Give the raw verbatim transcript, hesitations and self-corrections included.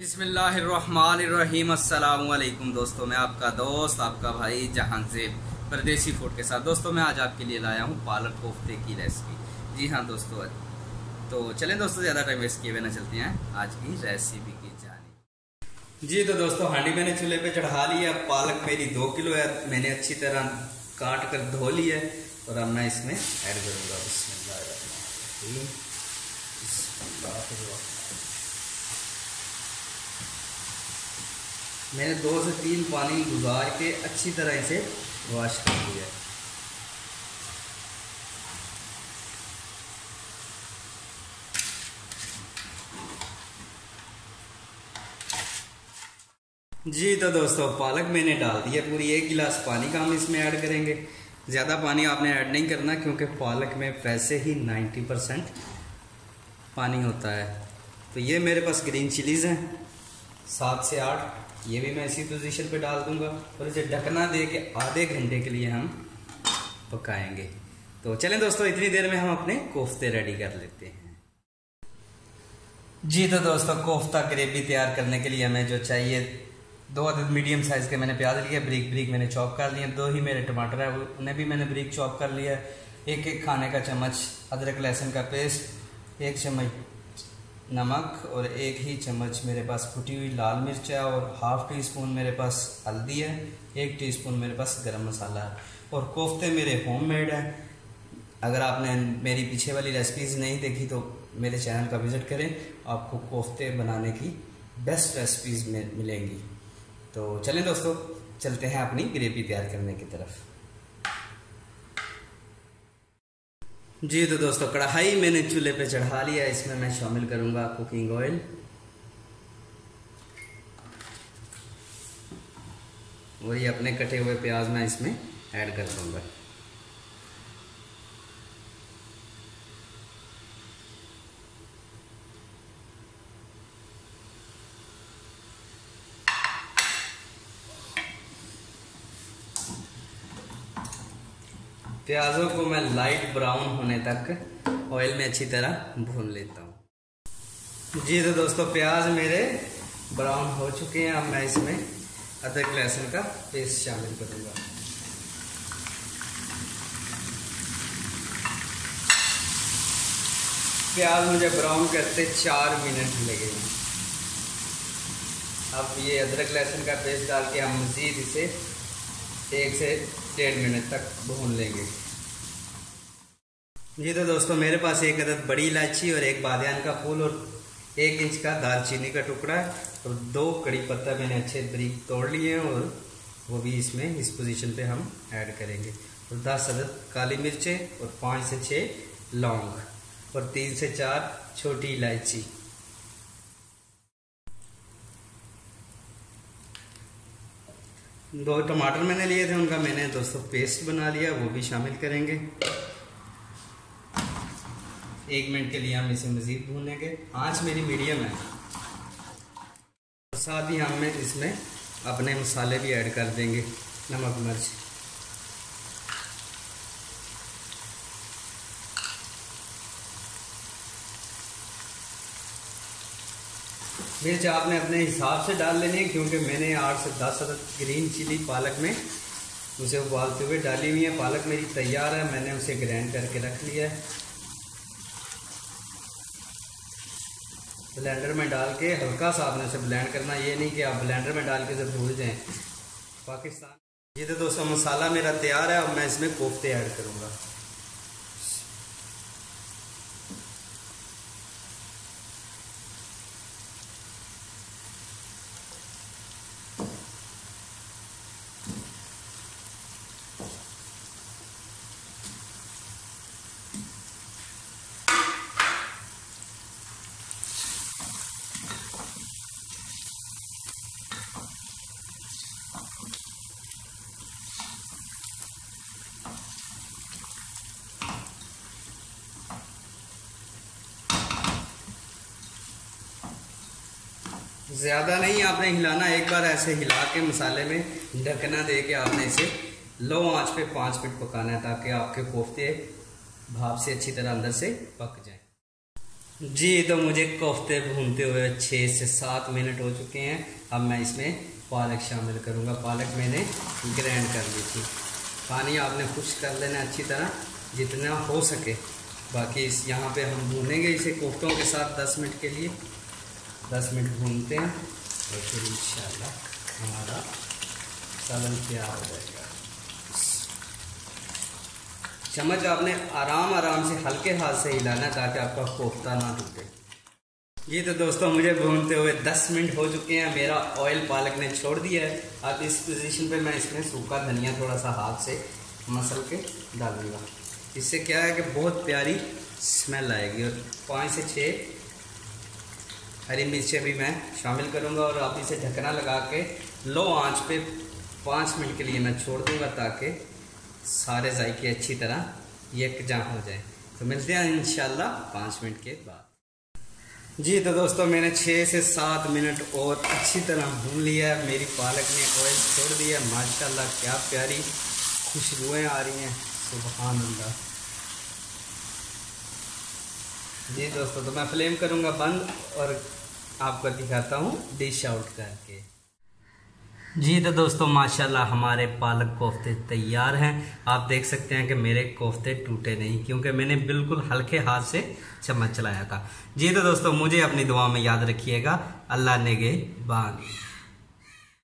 बिस्मिल्लाहिर्रहमानिर्रहीम। अस्सलाम वालेकुम दोस्तों, मैं आपका दोस्त आपका भाई जहां से परदेसी फूड के साथ। दोस्तों मैं आज आपके लिए लाया हूं पालक कोफ्ते की रेसिपी। जी हाँ दोस्तों, तो चलें दोस्तों ज़्यादा टाइम वेस्ट किए हुए ना चलते हैं आज की रेसिपी की जानी। जी तो दोस्तों हांडी मैंने चूल्हे पे चढ़ा लिया। पालक मेरी दो किलो है, मैंने अच्छी तरह काट कर धो लिया है और अब मैं इसमें ऐड करूँगा। बिस्मिल्लाहिर्रहमानिर्रहीम। मैंने दो से तीन पानी गुजार के अच्छी तरह इसे वॉश कर लिया है। जी तो दोस्तों पालक मैंने डाल दिया पूरी एक गिलास पानी का हम इसमें ऐड करेंगे। ज़्यादा पानी आपने ऐड नहीं करना क्योंकि पालक में वैसे ही नब्बे परसेंट पानी होता है। तो ये मेरे पास ग्रीन चिलीज़ हैं सात से आठ, ये भी मैं इसी पोजीशन पे डाल दूंगा और इसे ढकना दे के आधे घंटे के लिए हम पकाएंगे। तो चलें दोस्तों इतनी देर में हम अपने कोफ्ते रेडी कर लेते हैं। जी तो दोस्तों कोफ्ता ग्रेवी तैयार करने के लिए हमें जो चाहिए, दो अदद मीडियम साइज़ के मैंने प्याज लिए, ब्रीक ब्रीक मैंने चॉप कर लिए। दो ही मेरे टमाटर है उन्हें भी मैंने ब्रीक चॉप कर लिया। एक एक खाने का चम्मच अदरक लहसुन का पेस्ट, एक चम्मच नमक और एक ही चम्मच मेरे पास कुटी हुई लाल मिर्च है और हाफ टी स्पून मेरे पास हल्दी है, एक टीस्पून मेरे पास गरम मसाला है। और कोफ्ते मेरे होममेड है। अगर आपने मेरी पीछे वाली रेसिपीज़ नहीं देखी तो मेरे चैनल का विज़िट करें, आपको कोफ्ते बनाने की बेस्ट रेसिपीज़ में मिलेंगी। तो चलें दोस्तों चलते हैं अपनी ग्रेवी तैयार करने की तरफ। जी तो दोस्तों कढ़ाई मैंने चूल्हे पे चढ़ा लिया, इसमें मैं शामिल करूंगा कुकिंग ऑयल और ये अपने कटे हुए प्याज मैं इसमें ऐड कर दूंगा। प्याज़ों को मैं लाइट ब्राउन होने तक ऑयल में अच्छी तरह भून लेता हूँ। जी तो दोस्तों प्याज मेरे ब्राउन हो चुके हैं। अब मैं इसमें अदरक लहसुन का पेस्ट शामिल करूँगा। प्याज मुझे ब्राउन करते चार मिनट लगेंगे। अब ये अदरक लहसुन का पेस्ट डाल के हम मज़ीद इसे एक से डेढ़ मिनट तक भून लेंगे। जी तो दोस्तों मेरे पास एक अदद बड़ी इलायची और एक बादियान का फूल और एक इंच का दालचीनी का टुकड़ा है और दो कड़ी पत्ता मैंने अच्छे बारीक तोड़ लिए हैं और वो भी इसमें इस पोजीशन पे हम ऐड करेंगे। और दस अदद काली मिर्चें और पाँच से छः लौंग और तीन से चार छोटी इलायची। दो टमाटर मैंने लिए थे, उनका मैंने दोस्तों पेस्ट बना लिया, वो भी शामिल करेंगे। एक मिनट के लिए हम इसे मज़ीद भूनेंगे। आंच मेरी मीडियम है। साथ ही हम इसमें अपने मसाले भी ऐड कर देंगे। नमक मिर्च, मिर्च आपने अपने हिसाब से डाल लेनी है क्योंकि मैंने आठ से दस अदद ग्रीन चिली पालक में उसे उबालते हुए डाली हुई है। पालक मेरी तैयार है, मैंने उसे ग्राइंड करके रख लिया है। ब्लेंडर में डाल के हल्का सा आपने उसे ब्लेंड करना, ये नहीं कि आप ब्लेंडर में डाल के उसे भूल जाएं। पाकिस्तान। ये तो दोस्तों मसाला मेरा तैयार है। अब मैं इसमें कोफ्ते ऐड करूँगा। ज़्यादा नहीं आपने हिलाना, एक बार ऐसे हिला के मसाले में ढकना दे के आपने इसे लो आंच पे पाँच मिनट पकाना है ताकि आपके कोफ्ते भाप से अच्छी तरह अंदर से पक जाएं। जी तो मुझे कोफ्ते भूनते हुए छः से सात मिनट हो चुके हैं। अब मैं इसमें पालक शामिल करूँगा। पालक मैंने ग्राइंड कर ली थी। पानी आपने खुश्क कर लेना अच्छी तरह जितना हो सके। बाकी इस यहाँ पे हम भूनेंगे इसे कोफ्तों के साथ दस मिनट के लिए। दस मिनट भूनते हैं और फिर इंशाल्लाह हमारा सालन तैयार हो जाएगा। चम्मच आपने आराम आराम से हल्के हाथ से हिलाना ताकि आपका कोफ्ता ना टूटे। ये तो दोस्तों मुझे भूनते हुए दस मिनट हो चुके हैं। मेरा ऑयल पालक ने छोड़ दिया है। अब इस पोजीशन पे मैं इसमें सूखा धनिया थोड़ा सा हाथ से मसल के डालूंगा। इससे क्या है कि बहुत प्यारी स्मेल आएगी। और पाँच से छः हरी मिर्चें भी मैं शामिल करूँगा और आप इसे ढकना लगा के लो आंच पे पाँच मिनट के लिए मैं छोड़ दूँगा ताकि सारे जायके अच्छी तरह यकजा हो जाए। तो मिलते हैं इंशाल्लाह पाँच मिनट के बाद। जी तो दोस्तों मैंने छः से सात मिनट और अच्छी तरह भून लिया है। मेरी पालक ने ऑयल छोड़ दिया। माशाल्लाह क्या प्यारी खुशबुएं आ रही हैं, सुभान अल्लाह। जी दोस्तों तो मैं फ्लेम करूँगा बंद और आपको दिखाता हूँ डिश आउट करके। जी तो दोस्तों माशाल्लाह हमारे पालक कोफ्ते तैयार हैं। आप देख सकते हैं कि मेरे कोफ्ते टूटे नहीं क्योंकि मैंने बिल्कुल हल्के हाथ से चम्मच चलाया था। जी तो दोस्तों मुझे अपनी दुआ में याद रखिएगा। अल्लाह नेगे बानी।